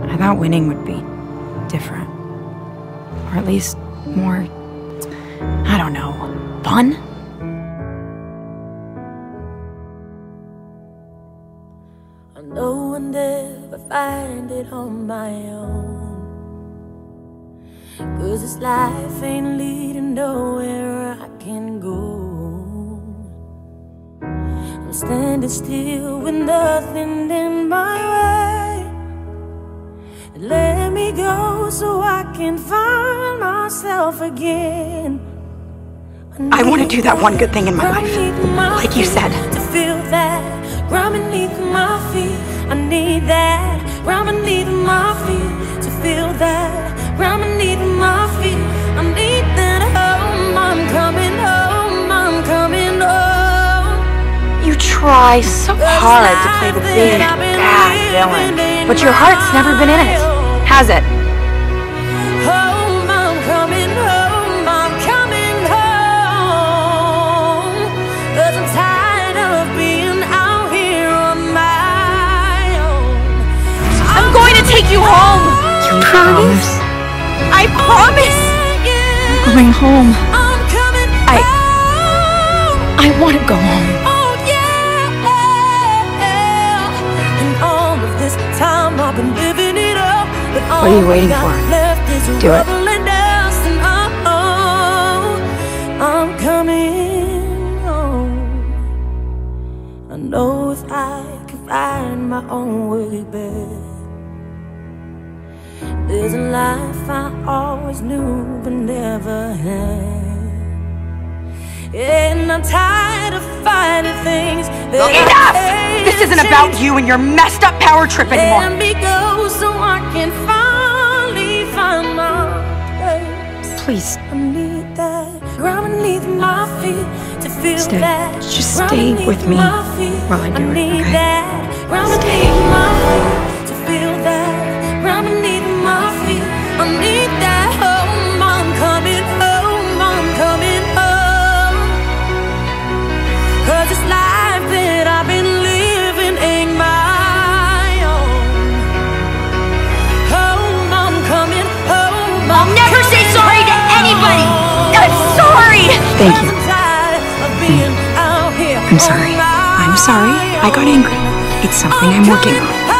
I thought winning would be different. Or at least more, I don't know, fun? I know I'll never find it on my own, 'cause this life ain't leading nowhere I can go. I'm standing still with nothing in my way. Let me go so I can find myself again. I want to do that one good thing in my life, like you said. To feel that ground beneath my feet, I need that ground beneath my feet. To feel that ground beneath my feet, I need that home. I'm coming home, I'm coming home. You try so hard to play the big, bad villain, but your heart's never been in it, has it? Home, I'm coming home, I'm coming home. 'Cause I'm tired of being out here on my own. I'm going to take you home! You promise? I promise! I'm going home. I'm coming home. I want to go home. Oh yeah. And all of this time I've been living it up, but all What are you waiting for? Do it. I'm coming home. I know if I can find my own way back, there's a life I always knew but never had. And I'm tired of fighting things that Enough! This isn't about you and your messed up power trip anymore. Let me go so I can finally find my place. Please. I need that ground beneath my feet to feel Stay. that. Just ground stay beneath with me my feet. while I do it, need okay? that ground beneath my feet to feel that ground beneath my feet. I need that home. I'm coming home. I'm coming home. 'Cause this life that I've been living ain't my own. Home, I'm coming home. I'll never say sorry to anybody! I'm sorry! Thank you. I'm I'm sorry. I'm sorry. I got angry. It's something I'm working on.